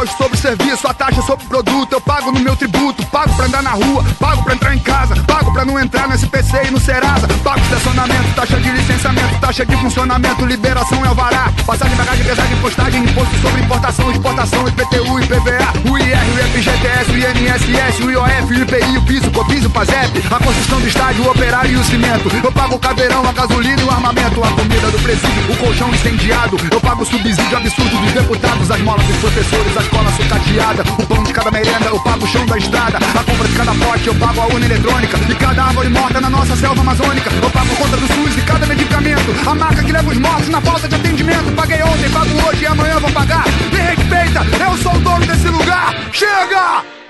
imposto sobre o serviço, a taxa sobre o produto. Eu pago no meu tributo, pago pra andar na rua, pago pra entrar em casa, pago pra não entrar no SPC e no Serasa. Pago estacionamento, taxa de licenciamento, taxa de funcionamento, liberação e alvará. Passagem, bagagem, pesagem, postagem, imposto sobre importação, exportação, IPTU, IPVA, o IR, o FGTS, o INSS, o IOF, o IPI, o piso, o COFINS, o PASEP, a construção do estádio, o operário e o cimento. Eu pago o caveirão, a gasolina e o armamento, a comida do presídio, o colchão incendiado. Eu pago o subsídio absurdo dos deputados, as molas dos professores, a escola sucateada, o pão de cada merenda, eu pago o chão da estrada, a compra de cada pote, eu pago a urna eletrônica e cada árvore morta na nossa selva amazônica. Eu pago a conta do SUS e cada medicamento, a marca que leva os mortos na falta de atendimento. Paguei ontem, pago hoje e amanhã vou pagar. Me respeita, eu sou o dono desse lugar. Chega!